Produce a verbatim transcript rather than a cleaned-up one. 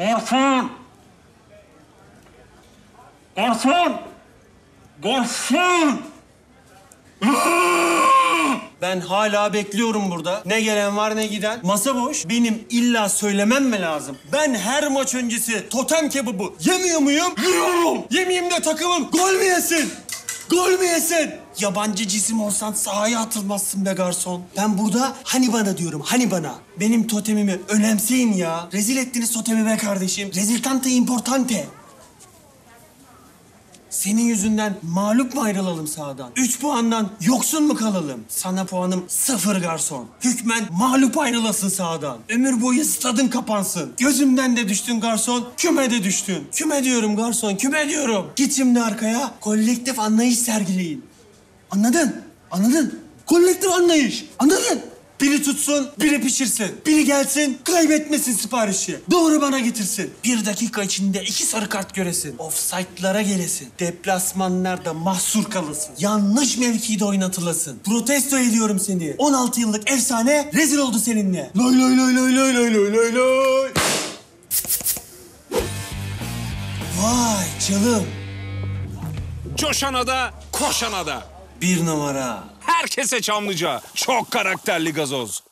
Garson! Garson! Garson! Ben hala bekliyorum burada. Ne gelen var ne giden. Masa boş. Benim illa söylemem mi lazım? Ben her maç öncesi totem kebabı yemiyor muyum? Yiyorum. Yemeyeyim de takımım gol mü yesin? Gol mü yesin? Yabancı cisim olsan sahaya atılmazsın be garson. Ben burada hani bana diyorum, hani bana. Benim totemimi önemseyin ya. Rezil ettiniz totemi be kardeşim. Reziltante importante. Senin yüzünden mağlup mu ayrılalım sahadan? Üç puandan yoksun mu kalalım? Sana puanım sıfır garson. Hükmen mağlup ayrılasın sahadan. Ömür boyu stadın kapansın. Gözümden de düştün garson, küme de düştün. Küme diyorum garson, küme diyorum. Git şimdi arkaya, kolektif anlayış sergileyin. Anladın? Anladın? Kolektif anlayış. Anladın? Biri tutsun, biri pişirsin. Biri gelsin, kaybetmesin siparişi. Doğru bana getirsin. Bir dakika içinde iki sarı kart göresin. Offside'lara gelesin. Deplasmanlarda mahsur kalasın. Yanlış mevkide oynatılasın. Protesto ediyorum seni. on altı yıllık efsane rezil oldu seninle. Lay lay lay lay lay lay lay lay lay. Vay canım. Coşana da, koşana da. Bir numara. Herkese Çamlıca. Çok karakterli gazoz.